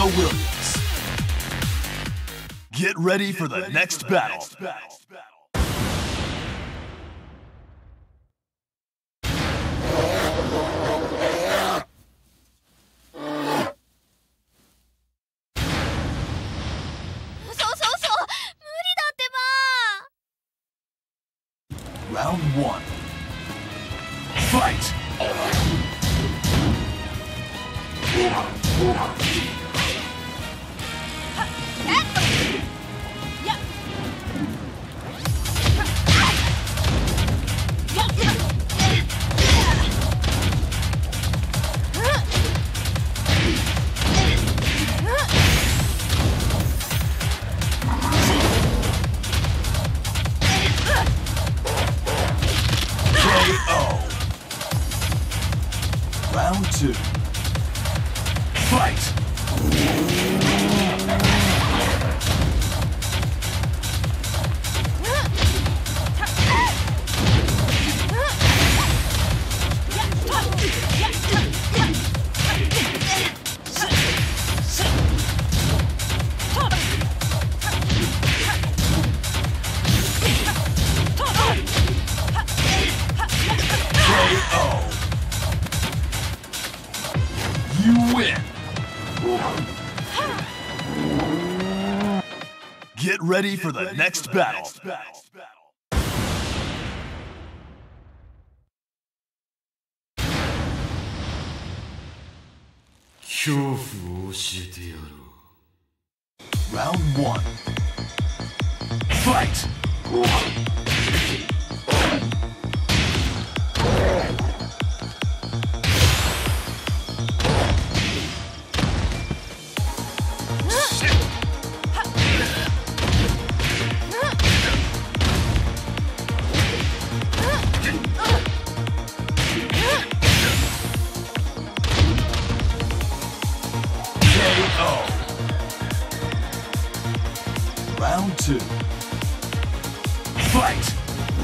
Serena Williams. Get ready for the next battle. Round 1. Fight! Round 2. Fight! You win! Get ready for the next battle. Round 1. Fight! Round 2. Fight!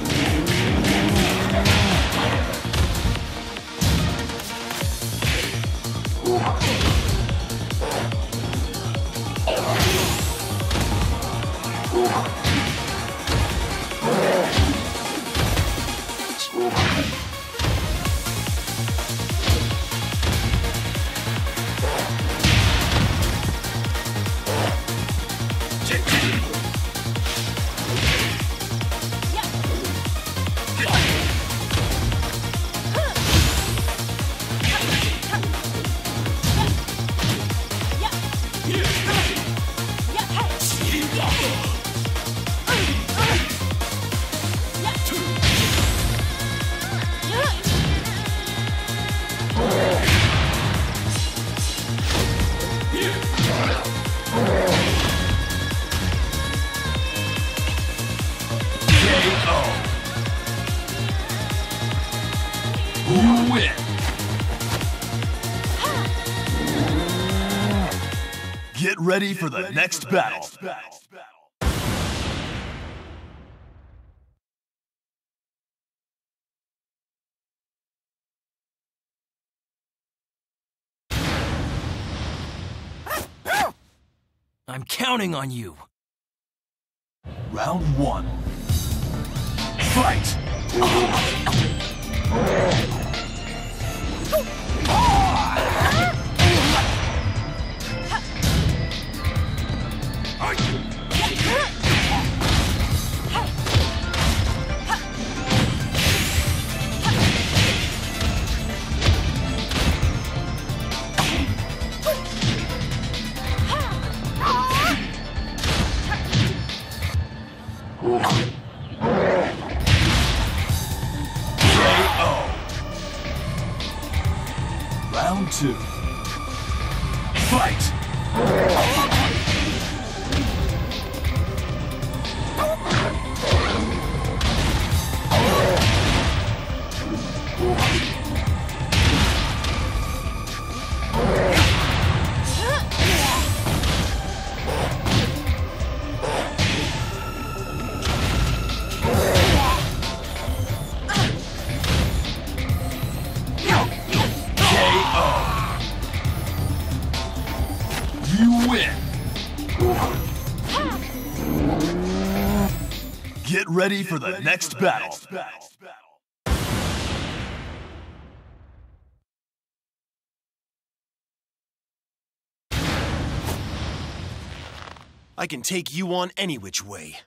You win! Get ready for the next battle. I'm counting on you. Round 1. Fight! Round 2. Fight! You Get ready for the next battle. I can take you on any which way.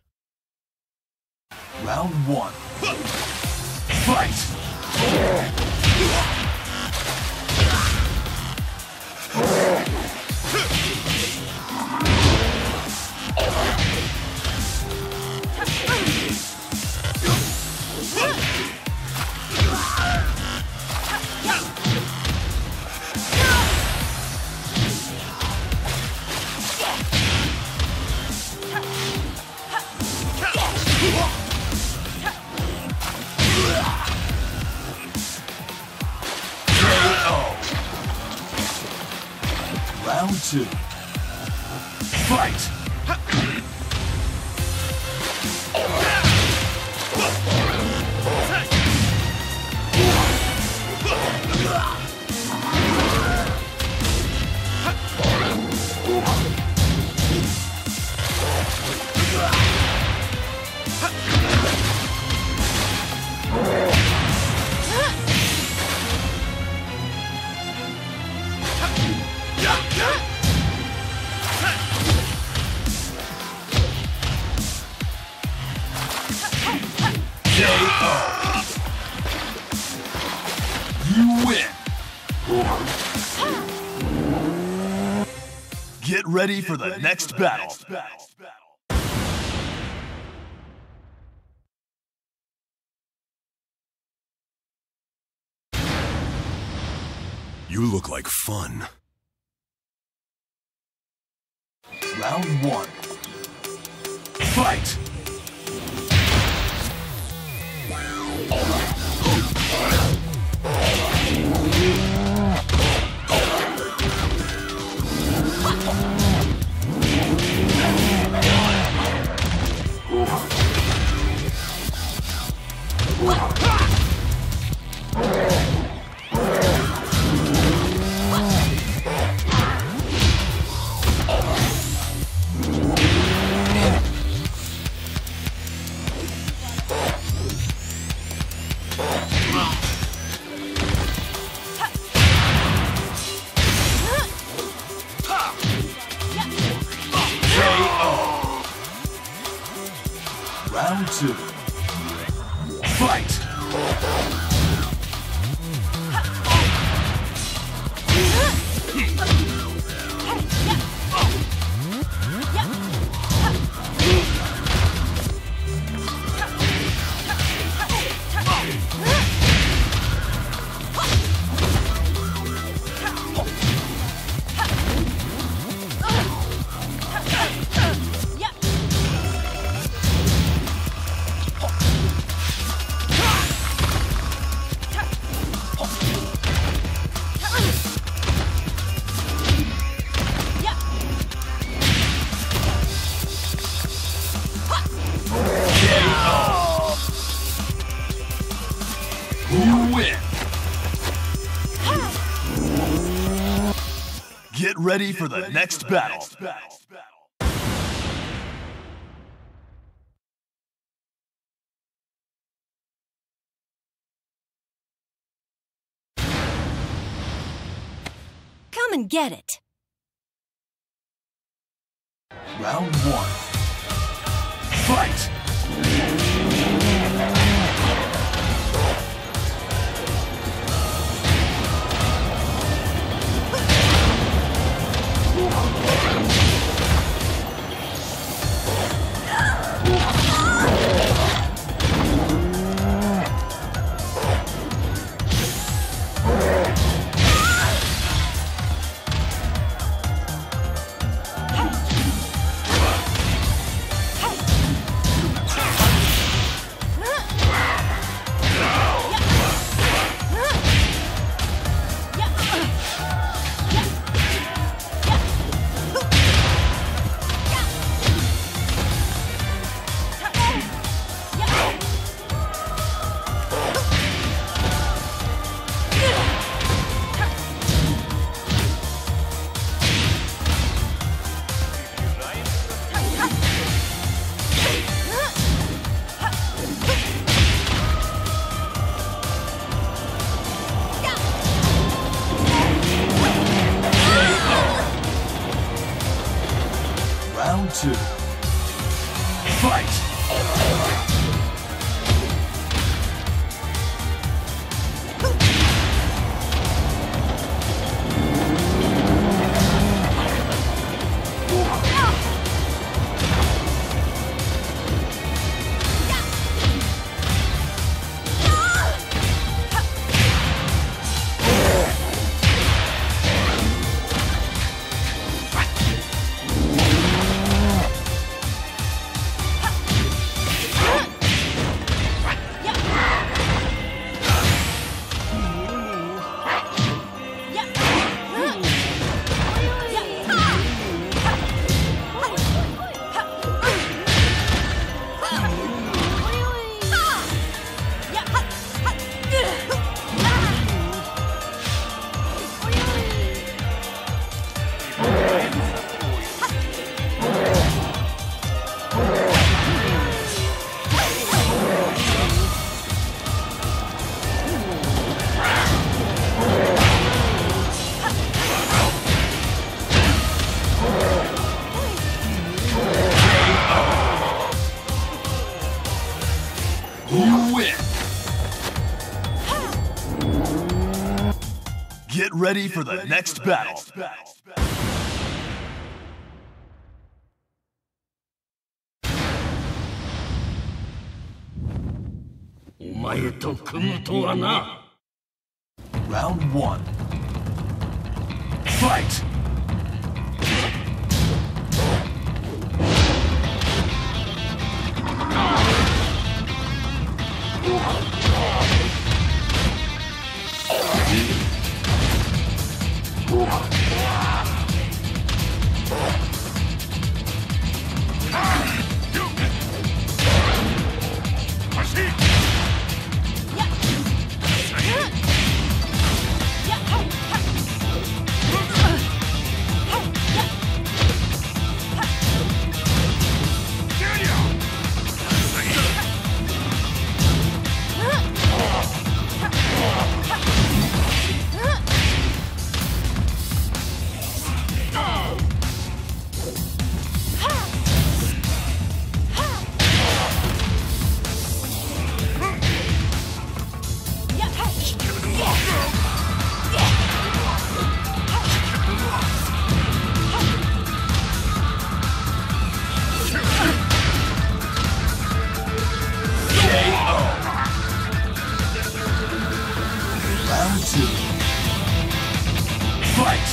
Round 1. Fight! Round 2. Fight! You win! Get ready for the next battle. You look like fun. Round 1. Fight! Round 2. Fight! You win! Get ready for the next battle. Come and get it. Round 1. Fight! Round two. Fight! You win! Get ready for the next battle. Round one. Fight! Round two. Fight!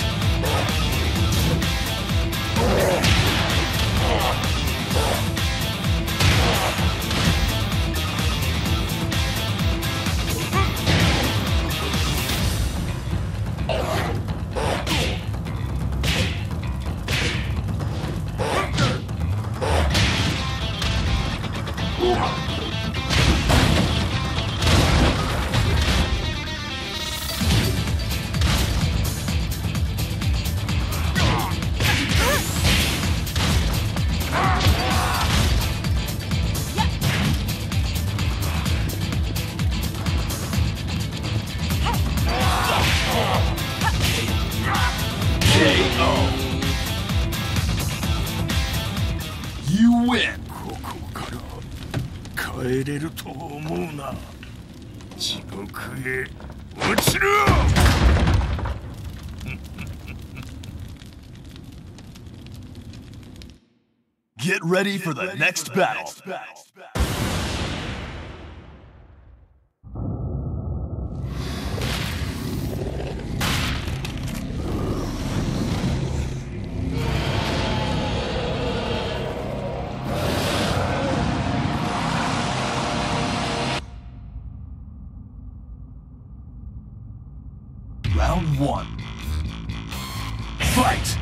You win! ここから帰れると思うな。地獄へ落ちろ Get ready for the next battle. Round one. Fight!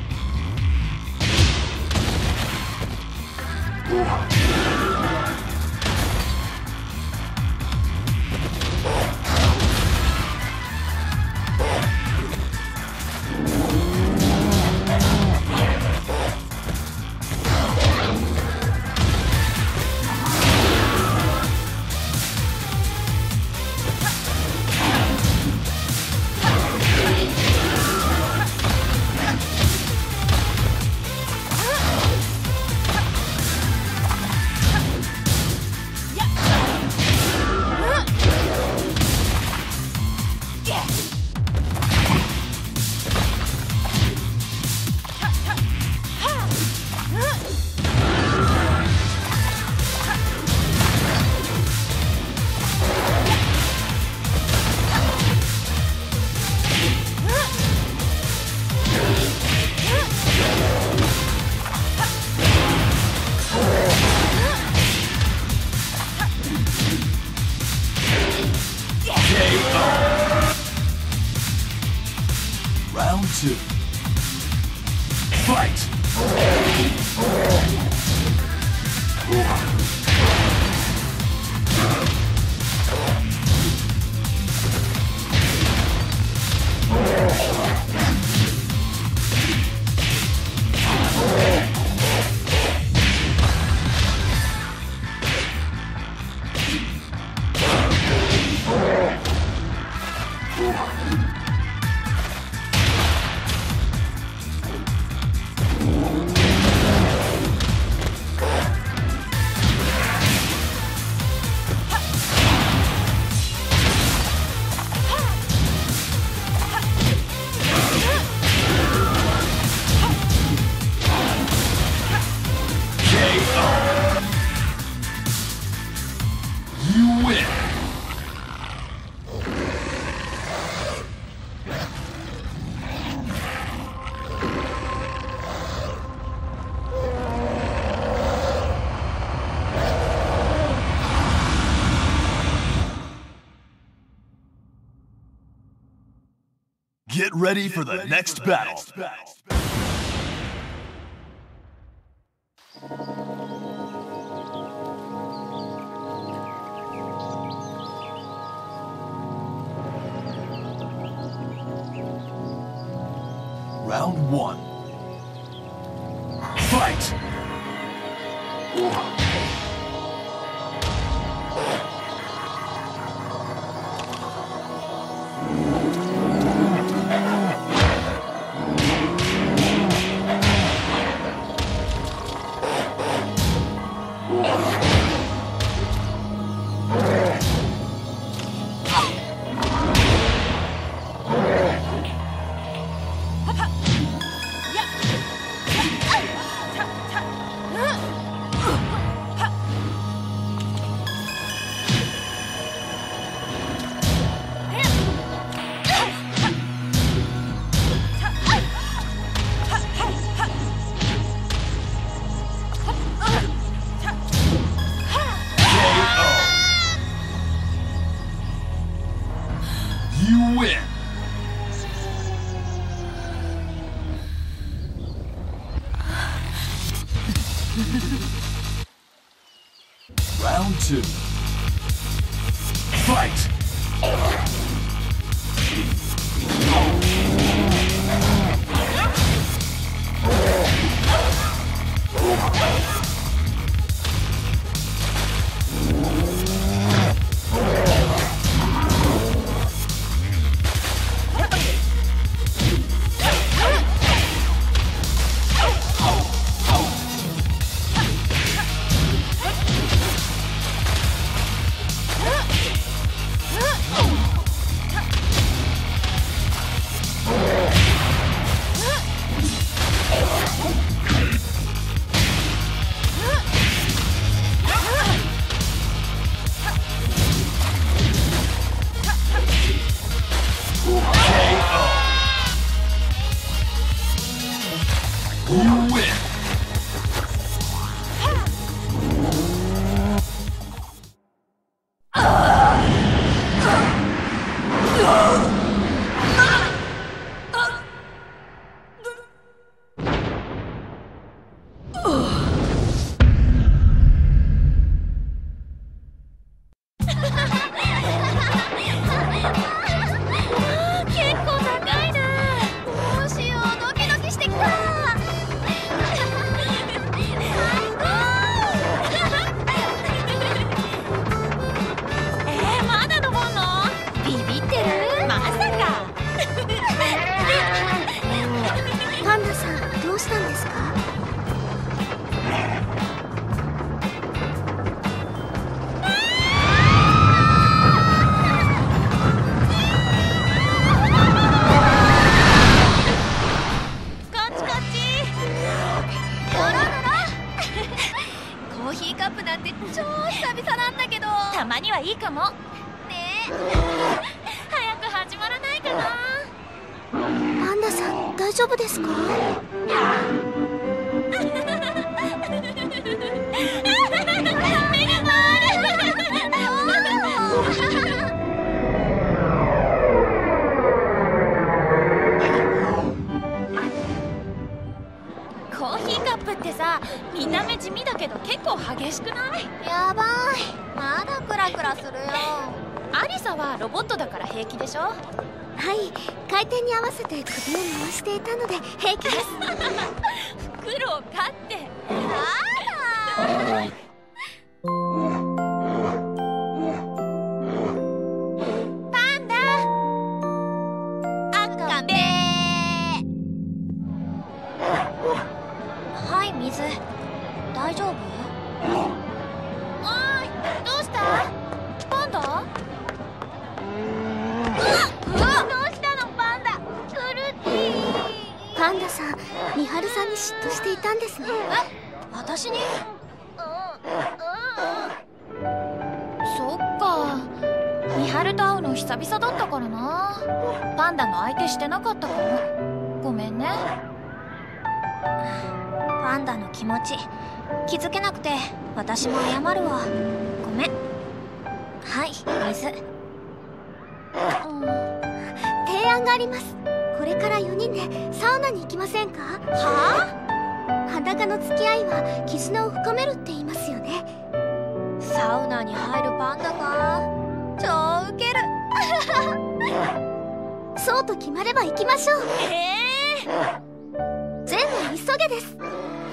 Round 2. Fight! You win! Get ready for the next battle. Round 1. Fight! You win! Round 2. Fight! You win! たまにはいいかもねえ早く始まらないかな。 パンダさん大丈夫ですか？ 目が回るさ、見た目地味だけど結構激しくない？ やばい、まだクラクラするよ。 アリサはロボットだから平気でしょ？ はい、回転に合わせて首を回していたので平気です。 袋を飼って。パンダ赤べ。 はい、水大丈夫？ おーい、どうした？パンダ？どうしたのパンダ？クルティ。 パンダさん、美晴さんに嫉妬していたんですね。 私に？そっか、美晴と会うの久々だったからな。パンダの相手してなかったかも。ごめんね。 パンダの気持ち気づけなくて私も謝るわ。ごめん。はい、水。提案があります。これから4人でサウナに行きませんか？ はあ？裸の付き合いは絆を深めるって言いますよね。サウナに入るパンダか。超ウケる。そうと決まれば行きましょう。全部急げです。